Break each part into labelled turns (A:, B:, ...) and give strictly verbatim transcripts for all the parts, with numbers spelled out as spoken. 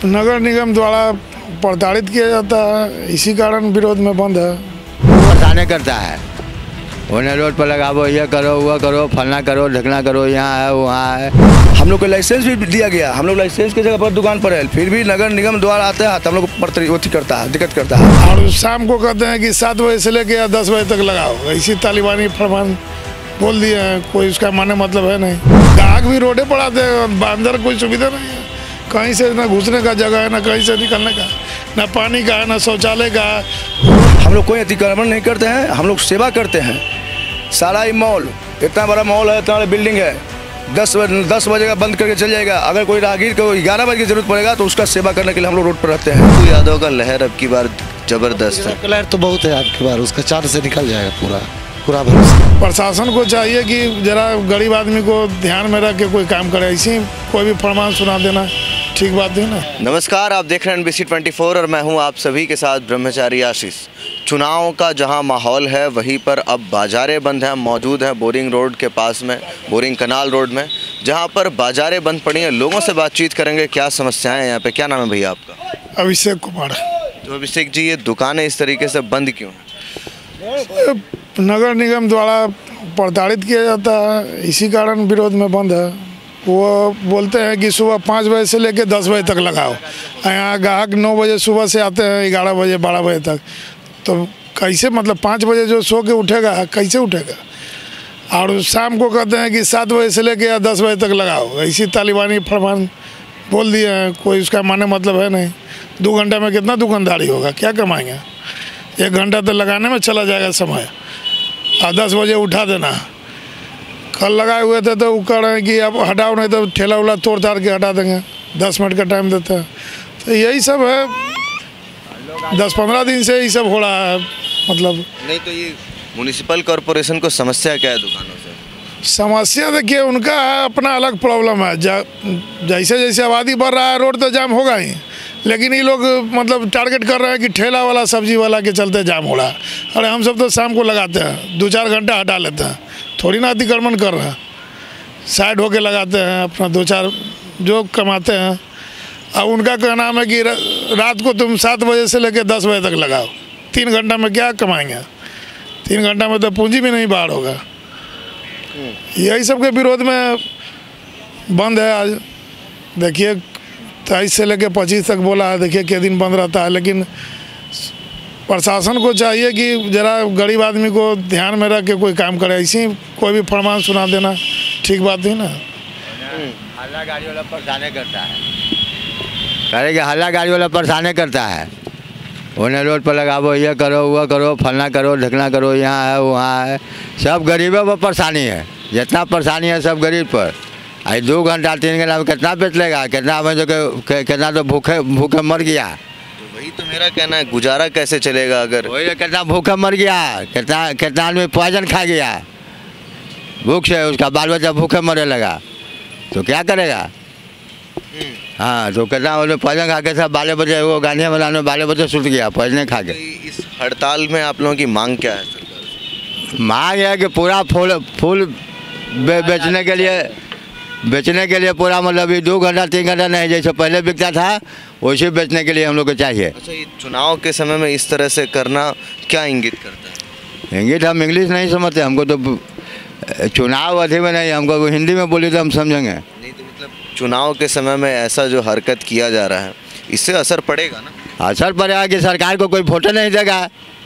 A: नगर निगम द्वारा प्रताड़ित किया जाता है, इसी कारण विरोध में बंद है।
B: परेशानी करता है, उन्हें रोड पर लगाओ, ये करो वो करो, फलना करो ढकना करो, यहाँ है वहाँ है।
C: हम लोग को लाइसेंस भी दिया गया, हम लोग लाइसेंस की जगह पर दुकान पर है, फिर भी नगर निगम द्वारा आते हैं तो हम लोग को करता है, दिक्कत करता है।
A: और शाम को कहते हैं कि सात बजे से लेकर या दस बजे तक लगाओ, इसी तालिबानी फरमान बोल दिए हैं, कोई उसका माने मतलब है नहीं। ग्राहक भी रोडे पर आते हैं, अंदर कोई सुविधा नहीं है, कहीं से ना घुसने का जगह है, ना कहीं से निकलने का, ना पानी का है, ना शौचालय का।
C: हम लोग कोई अतिक्रमण नहीं करते हैं, हम लोग सेवा करते हैं। सारा ही मॉल, इतना बड़ा मॉल है, इतना बड़ा बिल्डिंग है, दस दस बजे का बंद करके चल जाएगा। अगर कोई राहगीर को ग्यारह बजे की जरूरत पड़ेगा तो उसका सेवा करने के लिए हम लोग रोड पर रहते हैं।
D: तो यादव का लहर अब की बार जबरदस्त है।
E: लहर तो बहुत है आपकी बार, उसका चार से निकल जाएगा पूरा पूरा भरोसा।
A: प्रशासन को चाहिए कि जरा गरीब आदमी को ध्यान में रख के कोई काम करे, ऐसे कोई भी फरमान सुना देना ठीक बात है ना।
D: नमस्कार, आप देख रहे हैं N B C twenty four और मैं हूं आप सभी के साथ ब्रह्मचारी आशीष। चुनाव का जहां माहौल है वहीं पर अब बाजारें बंद हैं। मौजूद हैं बोरिंग रोड के पास में, बोरिंग कनाल रोड में, जहां पर बाजारें बंद पड़ी हैं। लोगों से बातचीत करेंगे, क्या समस्याएं हैं यहाँ पे। क्या नाम है भैया आपका?
A: अभिषेक कुमार।
D: तो अभिषेक जी, ये दुकानें इस तरीके से बंद क्यों हैं?
A: नगर निगम द्वारा प्रताड़ित किया जाता है, इसी कारण विरोध में बंद है। वो बोलते हैं कि सुबह पाँच बजे से लेकर दस बजे तक लगाओ, यहाँ ग्राहक नौ बजे सुबह से आते हैं, ग्यारह बजे बारह बजे तक, तो कैसे मतलब पाँच बजे जो सो के उठेगा कैसे उठेगा। और शाम को कहते हैं कि सात बजे से लेकर या दस बजे तक लगाओ, इसी तालिबानी फरमान बोल दिए हैं, कोई उसका माने मतलब है नहीं। दो घंटे में कितना दुकानदारी होगा, क्या कमाएंगे। एक घंटा तो लगाने में चला जाएगा समय, और दस बजे उठा देना। कल लगाए हुए थे तो वो कह रहे हैं कि अब हटाओ, नहीं तो ठेला उला तोड़ ताड़ के हटा देंगे, दस मिनट का टाइम देते हैं। तो यही सब है, दस पंद्रह दिन से यही सब हो रहा है। मतलब
D: नहीं तो ये म्युनिसिपल कॉरपोरेशन को समस्या क्या है दुकानों से?
A: समस्या देखिए, उनका है अपना अलग प्रॉब्लम है। जैसे जैसे आबादी बढ़ रहा है रोड तो जाम होगा ही, लेकिन ये लोग मतलब टारगेट कर रहे हैं कि ठेला वाला सब्जी वाला के चलते जाम हो रहा है। अरे हम सब तो शाम को लगाते हैं, दो चार घंटा हटा लेते हैं, थोड़ी ना अतिक्रमण कर रहे हैं, साइड होके लगाते हैं, अपना दो चार जो कमाते हैं। अब उनका कहना है कि रात को तुम सात बजे से लेकर दस बजे तक लगाओ, तीन घंटा में क्या कमाएंगे, तीन घंटा में तो पूंजी भी नहीं बाहर होगा। यही सब के विरोध में बंद है आज। देखिए तेईस से लेकर पच्चीस तक बोला है, देखिए क्या दिन बंद रहता है। लेकिन प्रशासन को चाहिए कि जरा गरीब आदमी को ध्यान में रख के कोई काम करे, ऐसे कोई भी फरमान सुना देना ठीक बात नहीं ना।
B: हल्ला गाड़ी वाला परेशानी करता है, कहे कि हल्ला गाड़ी वाला परेशानी करता है, उन्हें रोड पर लगाओ, ये करो वो करो, फलना करो ढकना करो, यहाँ है वहाँ है। सब गरीबों पर परेशानी है, जितना परेशानी है सब गरीब पर। आई दो घंटा तीन घंटा में कितना बेच लेगा, कितना जो कितना तो भूखे भूखे मर गया।
D: तो वही तो मेरा कहना है, गुजारा कैसे चलेगा अगर
B: वही कितना भूखे मर गया, कितना कितना आदमी पॉइजन खा गया भूख से, उसका बाल बच्चा भूखे मरे लगा तो क्या करेगा। हाँ, तो कितना उन्हें पॉइजन खा के सब बाले बच्चे, वो गांधी मैदान में बाले बच्चे सुट गया पॉइजन खा के।
D: तो इस हड़ताल में आप लोगों की मांग क्या है सरकार से?
B: मांग है कि पूरा फूल फूल बे, बेचने के लिए बेचने के लिए पूरा मतलब ये दो घंटा तीन घंटा नहीं, जैसे पहले बिकता था वैसे बेचने के लिए हम लोग को चाहिए।
D: अच्छा, ये चुनाव के समय में इस तरह से करना क्या इंगित करता है?
B: इंगित हम इंग्लिश नहीं समझते, हमको तो चुनाव अवधि में नहीं, हमको हिंदी में बोली तो हम समझेंगे।
D: नहीं तो मतलब चुनाव के समय में ऐसा जो हरकत किया जा रहा है, इससे असर पड़ेगा ना?
B: असर पड़ेगा कि सरकार को कोई वोट नहीं देगा।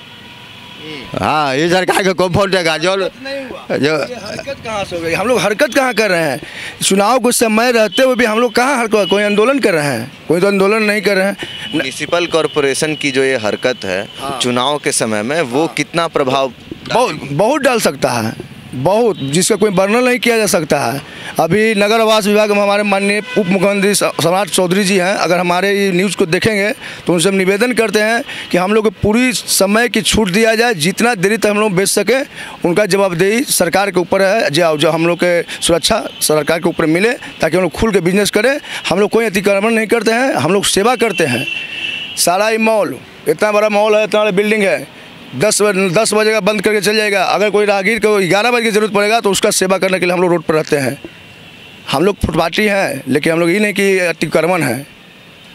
B: हाँ, ये सरकार को कौन वोट देगा? जो जो
C: हरकत कहाँ से हो गई, हम लोग हरकत कहाँ कर रहे हैं? चुनाव को समय रहते हुए भी हम लोग कहाँ हरकत, कोई आंदोलन कर रहे हैं? कोई तो आंदोलन नहीं कर रहे हैं।
D: म्युनिसिपल कॉरपोरेशन की जो ये हरकत है हाँ। चुनाव के समय में वो कितना प्रभाव
C: बहुत बहुत डाल सकता है, बहुत, जिसका कोई वर्णन नहीं किया जा सकता है। अभी नगर आवास विभाग में हमारे माननीय उप मुख्यमंत्री सम्राट चौधरी जी हैं, अगर हमारे ये न्यूज़ को देखेंगे तो उनसे हम निवेदन करते हैं कि हम लोग को पूरी समय की छूट दिया जाए, जितना देरी तक हम लोग बेच सकें। उनका जवाबदेही सरकार के ऊपर है, जो जो हम लोग के सुरक्षा सरकार के ऊपर मिले, ताकि हम लोग खुल के बिजनेस करें। हम लोग कोई अतिक्रमण नहीं करते हैं, हम लोग सेवा करते हैं। सारा ही मॉल, इतना बड़ा मॉल है, इतना बड़ा बिल्डिंग है, दस दस बजे का बंद करके चल जाएगा। अगर कोई राहगीर को ग्यारह बजे की ज़रूरत पड़ेगा तो उसका सेवा करने के लिए हम लोग रोड पर रहते हैं। हम लोग फुटपाथी हैं, लेकिन हम लोग ये नहीं कि अतिक्रमण है।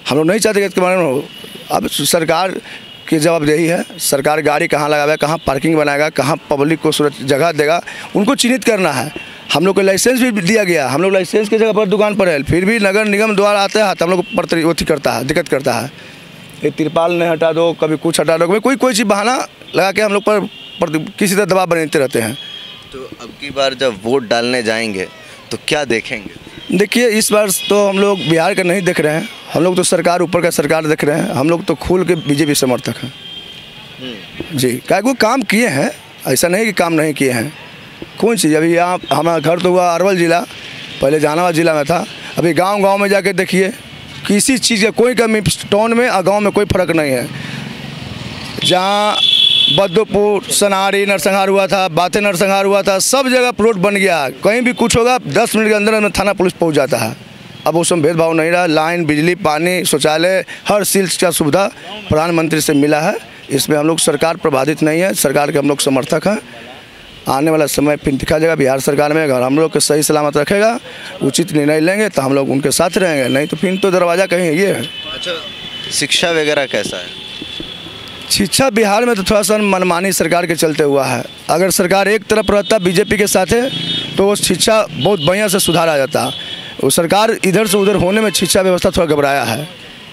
C: हम लोग नहीं चाहते कि इसके बारे में हो। अब सरकार की जवाबदेही है, सरकार गाड़ी कहाँ लगाएगा, कहाँ पार्किंग बनाएगा, कहाँ पब्लिक को सुरक्षित जगह देगा, उनको चिन्हित करना है। हम लोग को लाइसेंस भी दिया गया, हम लोग लाइसेंस की जगह पर दुकान पर है, फिर भी नगर निगम द्वारा आते हैं तो हम लोग को प्रति करता है, दिक्कत करता है। ये तिरपाल नहीं हटा दो, कभी कुछ हटा दो, कभी कोई कोई चीज़ बहाना लगा के हम लोग पर, पर किसी तरह दबाव बनाते रहते हैं।
D: तो अब की बार जब वोट डालने जाएंगे तो क्या देखेंगे?
C: देखिए, इस बार तो हम लोग बिहार का नहीं देख रहे हैं, हम लोग तो सरकार ऊपर का सरकार देख रहे हैं। हम लोग तो खुल के बीजेपी समर्थक हैं जी। क्या वो काम किए हैं, ऐसा नहीं कि काम नहीं किए हैं। कौन चीज़, अभी यहाँ हमारा घर तो हुआ अरवल ज़िला, पहले जहानाबाद ज़िला में था, अभी गांव गांव में जाके देखिए किसी चीज़ का कोई कमी टाउन में और गांव में कोई फ़र्क नहीं है। जहाँ बद्दोपुर, सनारी नरसंहार हुआ था, बातें नरसंहार हुआ था, सब जगह रोड बन गया। कहीं भी कुछ होगा दस मिनट के अंदर अंदर थाना पुलिस पहुंच जाता है। अब उसमें भेदभाव नहीं रहा, लाइन, बिजली, पानी, शौचालय, हर चीज़ का सुविधा प्रधानमंत्री से मिला है। इसमें हम लोग सरकार प्रभावित नहीं है, सरकार के हम लोग समर्थक हैं। आने वाला समय फिर दिखा जाएगा बिहार सरकार में, अगर हम लोग को सही सलामत रखेगा, उचित निर्णय लेंगे तो हम लोग उनके साथ रहेंगे, नहीं तो फिर तो दरवाज़ा कहीं ये है।
D: अच्छा, शिक्षा वगैरह कैसा है?
C: शिक्षा बिहार में तो थोड़ा सा मनमानी सरकार के चलते हुआ है। अगर सरकार एक तरफ रहता बीजेपी के साथ है तो वो शिक्षा बहुत बढ़िया से सुधार आ जाता। वो सरकार इधर से उधर होने में शिक्षा व्यवस्था थोड़ा घबराया है।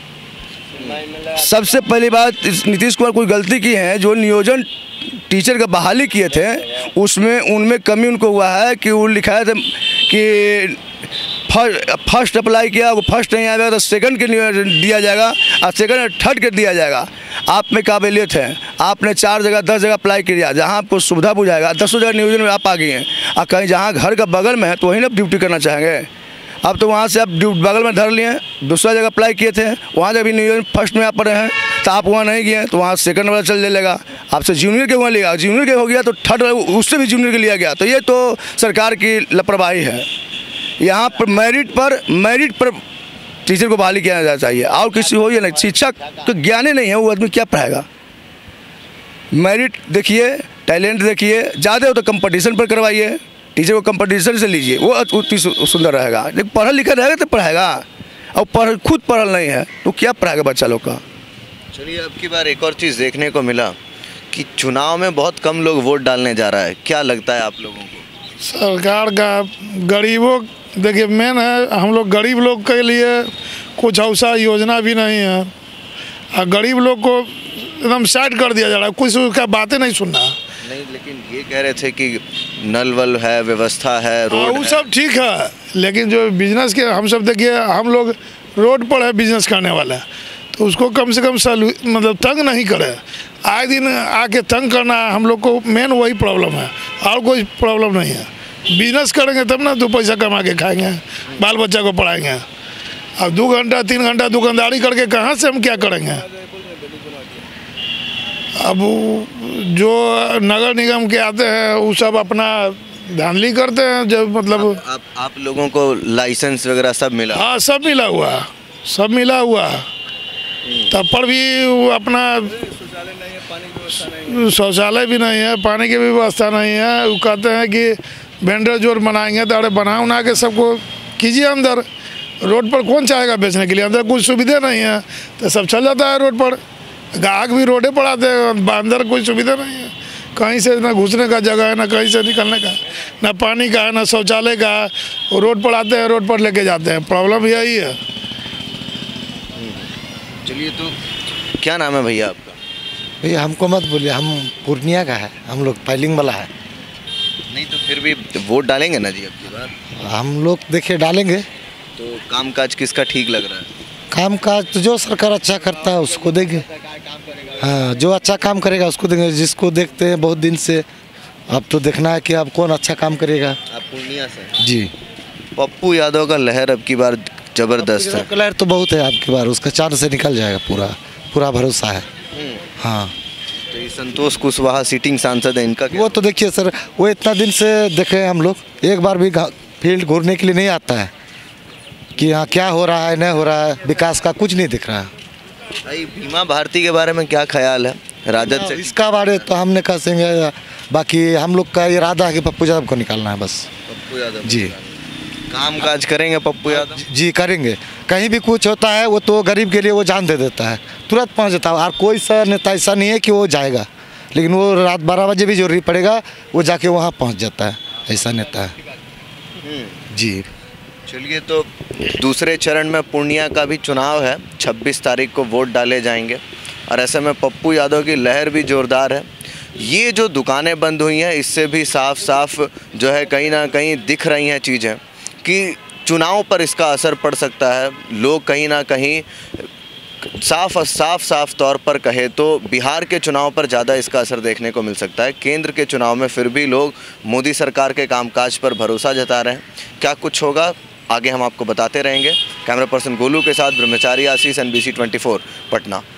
C: सबसे पहली बात, नीतीश कुमार कोई गलती की है, जो नियोजन टीचर का बहाली किए थे उसमें उनमें कमी उनको हुआ है कि वो लिखाया था कि फर्स्ट अप्लाई किया, वो फर्स्ट नहीं आएगा तो सेकंड के दिया जाएगा और सेकंड थर्ड के दिया जाएगा। आप में काबिलियत है, आपने चार जगह दस जगह अप्लाई किया, जहां आपको सुविधा बुझाएगा दसों जगह नियोजन में आप आ गए हैं, और कहीं जहां घर का बगल में है तो वहीं ना ड्यूटी करना चाहेंगे। अब तो वहाँ से आप बगल में धर लिए, दूसरा जगह अप्लाई किए थे, वहाँ जब भी नियोजन फर्स्ट में आप पड़े हैं तो आप वहाँ नहीं गए तो वहाँ सेकंड वाला चल लेगा, आपसे जूनियर के वहाँ लिया, जूनियर के हो गया तो थर्ड उससे भी जूनियर के लिया गया। तो ये तो सरकार की लापरवाही है। यहाँ पर मेरिट पर मेरिट पर टीचर को बहाली किया जाना चाहिए, और किसी हो या नहीं। शिक्षक तो ज्ञान ही नहीं है, वो आदमी क्या पढ़ाएगा। मेरिट देखिए, टैलेंट देखिए, ज़्यादा हो तो कंपटीशन पर करवाइए, टीचर को कंपटीशन से लीजिए, वो उतनी सुंदर रहेगा। लेकिन पढ़ा लिखा रहेगा तो पढ़ाएगा, और पढ़ खुद पढ़ल नहीं है तो क्या पढ़ाएगा बच्चा लोग का।
D: चलिए, अब की बार एक और चीज़ देखने को मिला कि चुनाव में बहुत कम लोग वोट डालने जा रहा है, क्या लगता है आप लोगों को?
A: सरकार का गरीबों, देखिए मेन है, हम लोग गरीब लोग के लिए कुछ ऐसा योजना भी नहीं है, और गरीब लोग को एकदम साइड कर दिया जा रहा है, कुछ उसका बातें नहीं सुनना।
D: नहीं, लेकिन ये कह रहे थे कि नल वल है, व्यवस्था है, रोड
A: वो सब ठीक है, लेकिन जो बिजनेस के हम सब देखिए, हम लोग रोड पर है बिजनेस करने वाला, तो उसको कम से कम सलू मतलब तंग नहीं करे। आए दिन आके तंग करना हम लोग को मेन वही प्रॉब्लम है, और कोई प्रॉब्लम नहीं है। बिजनेस करेंगे तब ना दो पैसा कमा के खाएंगे, बाल बच्चा को पढ़ाएंगे। अब दो घंटा तीन घंटा दुकानदारी करके कहाँ से हम क्या करेंगे। अब जो नगर निगम के आते हैं वो सब अपना धांधली करते हैं, जब मतलब
D: आप, आप, आप लोगों को लाइसेंस वगैरह सब मिला?
A: हाँ, सब मिला हुआ, सब मिला हुआ, तब पर भी वो अपना शौचालय भी नहीं है, पानी की भी व्यवस्था नहीं है। वो कहते हैं कि वेंडर जोर बनाएंगे, तो अरे बना उना के सबको कीजिए अंदर। रोड पर कौन चाहेगा बेचने के लिए, अंदर कुछ सुविधा नहीं है तो सब चल जाता है रोड पर। ग्राहक भी रोडे पर आते हैं, अंदर कोई सुविधा नहीं है, कहीं से ना घुसने का जगह है, ना कहीं से निकलने का, ना पानी का है, ना शौचालय का है। वो रोड पर आते हैं, रोड पर लेके जाते हैं, प्रॉब्लम यही है।
D: चलिए, तो क्या नाम है भैया आपका?
E: भैया हमको मत बोलिए, हम पूर्णिया का है, हम लोग फाइलिंग वाला है।
D: नहीं तो फिर भी वोट डालेंगे ना जी अब की बार?
E: हम लोग देखिए डालेंगे।
D: तो कामकाज किसका ठीक लग रहा है?
E: काम काज तो जो सरकार अच्छा करता है उसको देंगे। हाँ, जो अच्छा काम करेगा उसको देंगे। जिसको देखते हैं बहुत दिन से, अब तो देखना है कि अब कौन अच्छा काम करेगा।
D: आप पूर्णिया से?
E: जी।
D: पप्पू यादव का लहर अब की बार जबरदस्त है।
E: लहर तो बहुत है अब की बार, उसका चांद से निकल जाएगा, पूरा पूरा भरोसा है। हाँ,
D: तो ये संतोष कुशवाहा सिटिंग सांसद है, इनका क्या?
E: वो तो देखिए सर, वो इतना दिन से देखे हम लोग, एक बार भी फील्ड घूरने के लिए नहीं आता है कि यहाँ क्या हो रहा है, नहीं हो रहा है, विकास का कुछ नहीं दिख रहा है।
D: भाई, बीमा भारती के बारे में क्या ख्याल है राजद से?
E: इसका बारे तो हमने कह सकेंगे, बाकी हम लोग का इरादा है कि पप्पू यादव को निकालना है बस।
D: पप्पू यादव
E: जी।
D: काम काज करेंगे पप्पू यादव?
E: जी करेंगे, कहीं भी कुछ होता है वो तो गरीब के लिए वो जान दे देता है, तुरंत पहुंच जाता है। और कोई सा नेता ऐसा नहीं है कि वो जाएगा, लेकिन वो रात बारह बजे भी जरूरी पड़ेगा वो जाके वहाँ पहुंच जाता है, ऐसा नेता है जी।
D: चलिए, तो दूसरे चरण में पूर्णिया का भी चुनाव है, छब्बीस तारीख को वोट डाले जाएंगे और ऐसे में पप्पू यादव की लहर भी ज़ोरदार है। ये जो दुकानें बंद हुई हैं इससे भी साफ साफ जो है कहीं ना कहीं दिख रही हैं चीज़ें कि चुनाव पर इसका असर पड़ सकता है। लोग कहीं ना कहीं साफ साफ साफ तौर पर कहे तो बिहार के चुनाव पर ज़्यादा इसका असर देखने को मिल सकता है। केंद्र के चुनाव में फिर भी लोग मोदी सरकार के कामकाज पर भरोसा जता रहे हैं। क्या कुछ होगा आगे हम आपको बताते रहेंगे। कैमरा पर्सन गोलू के साथ ब्रह्मचारी Ashish, N B C twenty four Patna.